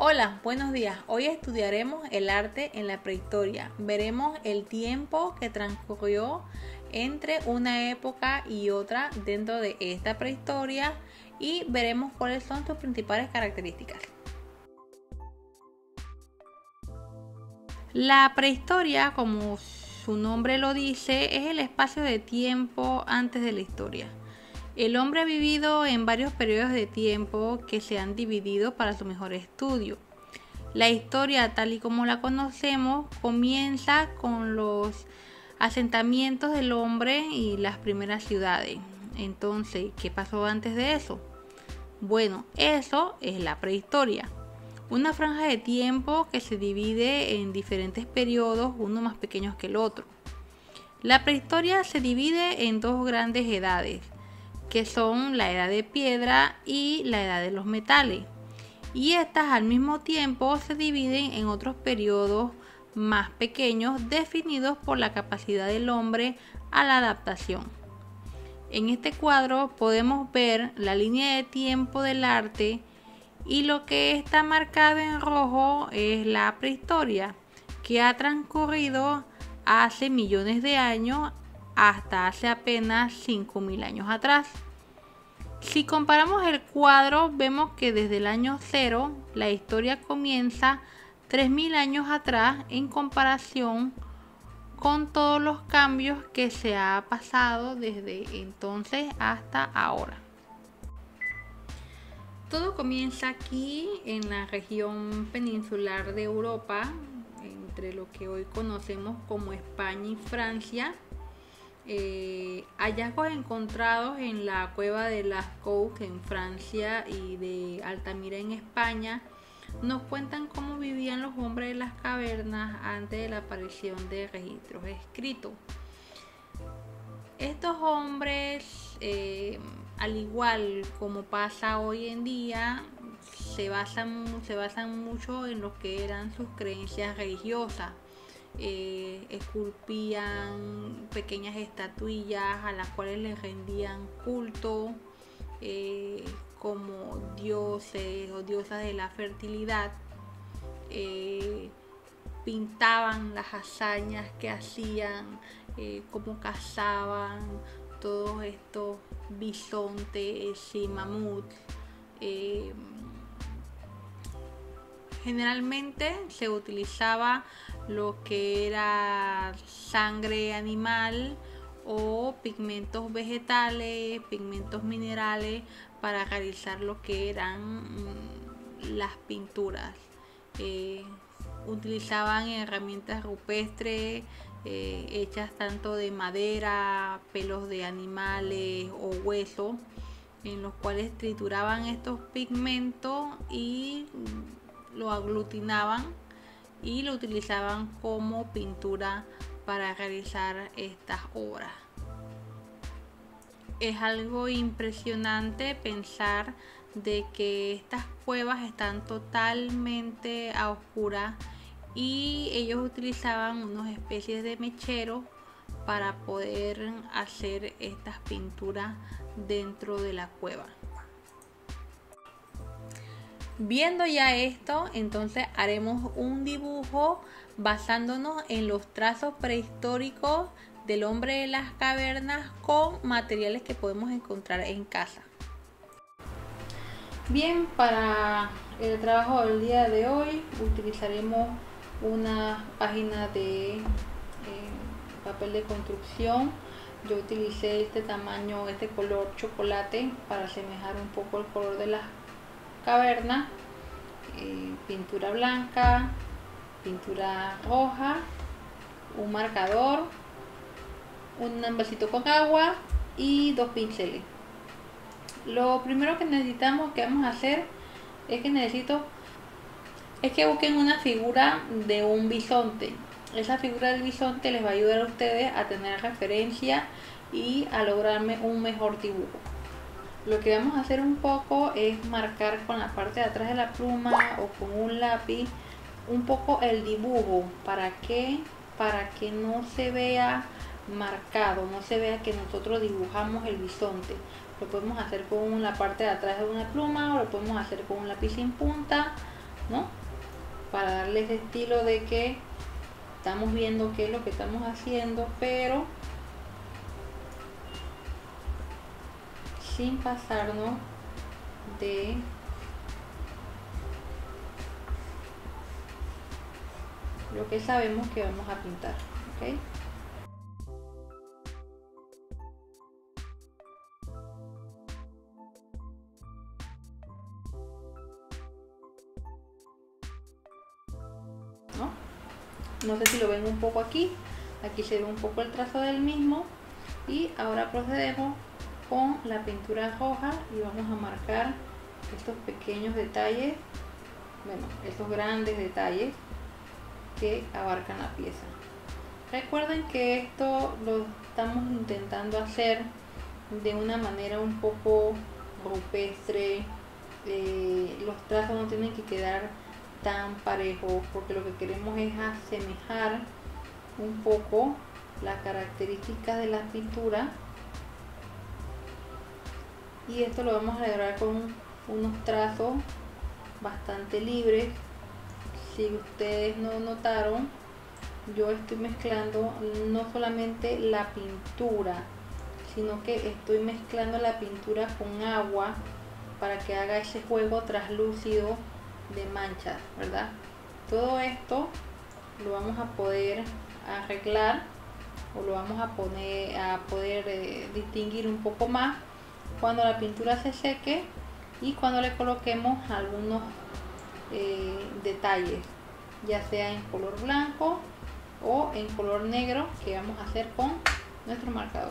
Hola, buenos días. Hoy estudiaremos el arte en la prehistoria. Veremos el tiempo que transcurrió entre una época y otra dentro de esta prehistoria y veremos cuáles son sus principales características. La prehistoria, como su nombre lo dice, es el espacio de tiempo antes de la historia. El hombre ha vivido en varios periodos de tiempo que se han dividido para su mejor estudio. La historia, tal y como la conocemos, comienza con los asentamientos del hombre y las primeras ciudades. Entonces, ¿qué pasó antes de eso? Bueno, eso es la prehistoria. Una franja de tiempo que se divide en diferentes periodos, uno más pequeños que el otro. La prehistoria se divide en dos grandes edades, que son la edad de piedra y la edad de los metales. Y estas al mismo tiempo se dividen en otros periodos más pequeños definidos por la capacidad del hombre a la adaptación. En este cuadro podemos ver la línea de tiempo del arte y lo que está marcado en rojo es la prehistoria, que ha transcurrido hace millones de años hasta hace apenas 5.000 años atrás. Si comparamos el cuadro, vemos que desde el año 0 la historia comienza 3.000 años atrás en comparación con todos los cambios que se ha pasado desde entonces hasta ahora. Todo comienza aquí en la región peninsular de Europa, entre lo que hoy conocemos como España y Francia. Hallazgos encontrados en la cueva de Lascaux en Francia y de Altamira en España nos cuentan cómo vivían los hombres de las cavernas antes de la aparición de registros escritos. Estos hombres, al igual como pasa hoy en día, se basan mucho en lo que eran sus creencias religiosas. Esculpían pequeñas estatuillas a las cuales les rendían culto, como dioses o diosas de la fertilidad. Pintaban las hazañas que hacían, cómo cazaban todos estos bisontes y mamuts. Generalmente se utilizaba lo que era sangre animal o pigmentos vegetales, pigmentos minerales para realizar lo que eran las pinturas. Utilizaban herramientas rupestres hechas tanto de madera, pelos de animales o huesos, en los cuales trituraban estos pigmentos y lo aglutinaban y lo utilizaban como pintura para realizar estas obras. Es algo impresionante pensar de que estas cuevas están totalmente a oscuras y ellos utilizaban unas especies de mecheros para poder hacer estas pinturas dentro de la cueva. Viendo ya esto, entonces haremos un dibujo basándonos en los trazos prehistóricos del hombre de las cavernas con materiales que podemos encontrar en casa. Bien, para el trabajo del día de hoy utilizaremos una página de papel de construcción. Yo utilicé este tamaño, este color chocolate para asemejar un poco el color de las caverna, pintura blanca, pintura roja, un marcador, un vasito con agua y dos pinceles. Lo primero que necesitamos, que vamos a hacer, es que busquen una figura de un bisonte. Esa figura del bisonte les va a ayudar a ustedes a tener referencia y a lograrme un mejor dibujo. Lo que vamos a hacer un poco es marcar con la parte de atrás de la pluma o con un lápiz un poco el dibujo. ¿Para qué? Para que no se vea marcado, no se vea que nosotros dibujamos el bisonte. Lo podemos hacer con la parte de atrás de una pluma o lo podemos hacer con un lápiz sin punta, ¿no? darle ese estilo de que estamos viendo qué es lo que estamos haciendo, pero sin pasarnos de lo que sabemos que vamos a pintar, ¿ok? No sé si lo ven un poco aquí se ve un poco el trazo del mismo, y ahora procedemos con la pintura roja y vamos a marcar estos pequeños detalles, bueno, estos grandes detalles que abarcan la pieza. Recuerden que esto lo estamos intentando hacer de una manera un poco rupestre, los trazos no tienen que quedar tan parejos porque lo que queremos es asemejar un poco las características de la pintura, y esto lo vamos a lograr con unos trazos bastante libres. Si ustedes no notaron, yo estoy mezclando no solamente la pintura, sino que estoy mezclando la pintura con agua para que haga ese juego traslúcido de manchas, ¿verdad? Todo esto lo vamos a poder arreglar o lo vamos a poder distinguir un poco más cuando la pintura se seque y cuando le coloquemos algunos detalles, ya sea en color blanco o en color negro, que vamos a hacer con nuestro marcador.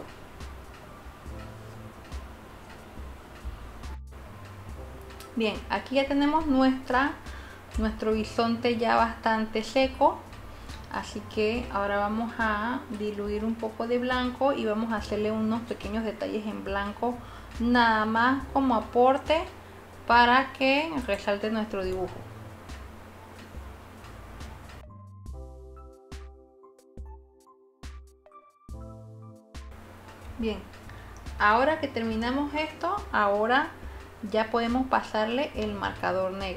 Bien, aquí ya tenemos nuestro bisonte ya bastante seco, así que ahora vamos a diluir un poco de blanco y vamos a hacerle unos pequeños detalles en blanco, nada más como aporte para que resalte nuestro dibujo. Bien, ahora que terminamos esto, ahora ya podemos pasarle el marcador negro.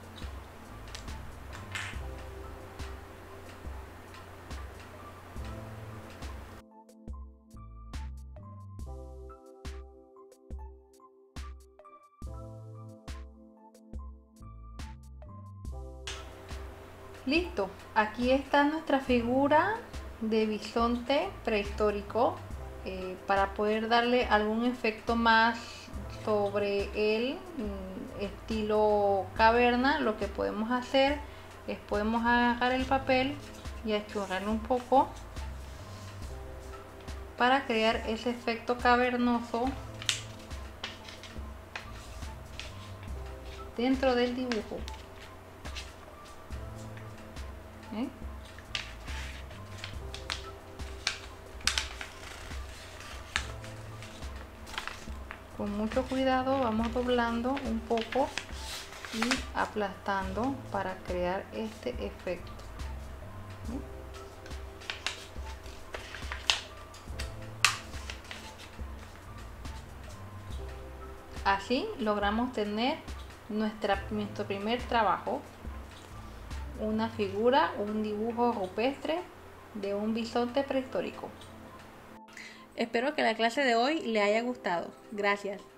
Listo, aquí está nuestra figura de bisonte prehistórico. Para poder darle algún efecto más sobre el estilo caverna, lo que podemos hacer es podemos agarrar el papel y achurrarlo un poco para crear ese efecto cavernoso dentro del dibujo. Con mucho cuidado vamos doblando un poco y aplastando para crear este efecto. Así logramos tener nuestro primer trabajo, una figura, un dibujo rupestre de un bisonte prehistórico. Espero que la clase de hoy le haya gustado. Gracias.